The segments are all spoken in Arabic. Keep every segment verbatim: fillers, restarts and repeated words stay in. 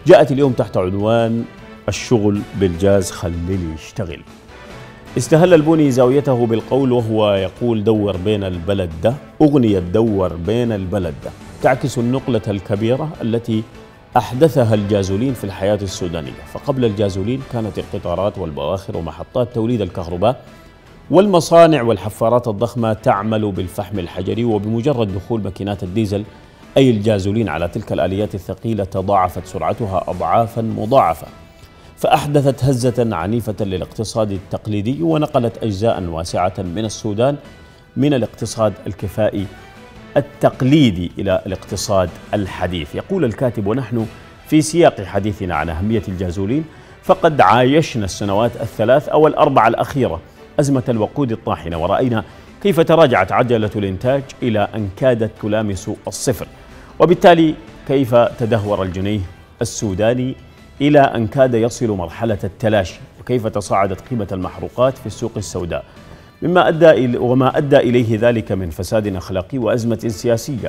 جاءت اليوم تحت عنوان الشغل بالجاز خليني يشتغل. استهل البوني زاويته بالقول وهو يقول دور بين البلد ده، أغنية دور بين البلد ده تعكس النقلة الكبيرة التي أحدثها الجازولين في الحياة السودانية. فقبل الجازولين كانت القطارات والبواخر ومحطات توليد الكهرباء والمصانع والحفارات الضخمة تعمل بالفحم الحجري، وبمجرد دخول ماكينات الديزل أي الجازولين على تلك الآليات الثقيلة تضاعفت سرعتها أضعافا مضاعفة، فأحدثت هزة عنيفة للاقتصاد التقليدي ونقلت أجزاء واسعة من السودان من الاقتصاد الكفائي التقليدي إلى الاقتصاد الحديث. يقول الكاتب: ونحن في سياق حديثنا عن أهمية الجازولين فقد عايشنا السنوات الثلاث أو الأربع الأخيرة أزمة الوقود الطاحنة، ورأينا كيف تراجعت عجلة الإنتاج إلى أن كادت تلامس الصفر، وبالتالي كيف تدهور الجنيه السوداني إلى أن كاد يصل مرحلة التلاشي، وكيف تصاعدت قيمة المحروقات في السوق السوداء، مما أدى وما أدى إليه ذلك من فساد أخلاقي وأزمة سياسية،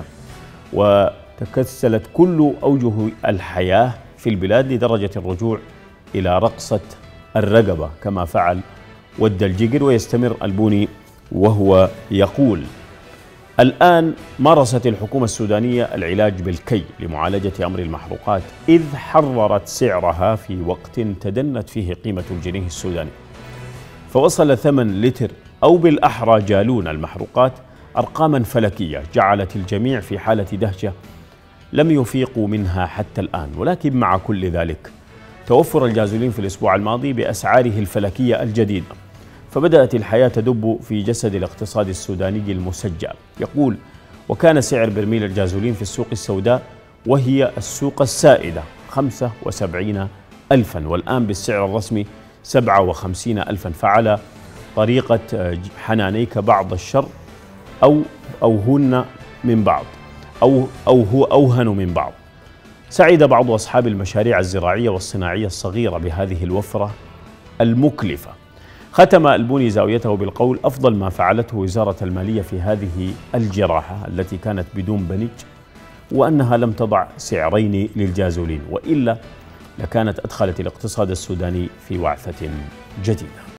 وتكسلت كل أوجه الحياة في البلاد لدرجة الرجوع إلى رقصة الرقبة كما فعل ود الجقر. ويستمر البوني وهو يقول: الآن مارست الحكومة السودانية العلاج بالكي لمعالجة أمر المحروقات، إذ حررت سعرها في وقت تدنت فيه قيمة الجنيه السوداني، فوصل ثمن لتر أو بالأحرى جالون المحروقات أرقاما فلكية جعلت الجميع في حالة دهشة لم يفيقوا منها حتى الآن. ولكن مع كل ذلك توفر الجازولين في الأسبوع الماضي بأسعاره الفلكية الجديدة، فبدأت الحياة تدب في جسد الاقتصاد السوداني المسجع. يقول: وكان سعر برميل الجازولين في السوق السوداء وهي السوق السائدة خمسة وسبعين ألفا، والآن بالسعر الرسمي سبعة وخمسين ألفا، فعلى طريقة حنانيك بعض الشر أو أو هن من بعض أو أو هو أوهن من بعض. سعد بعض أصحاب المشاريع الزراعية والصناعية الصغيرة بهذه الوفرة المكلفة. ختم البوني زاويته بالقول: أفضل ما فعلته وزارة المالية في هذه الجراحة التي كانت بدون بنج، وأنها لم تضع سعرين للجازولين، وإلا لكانت أدخلت الاقتصاد السوداني في وعثة جديدة.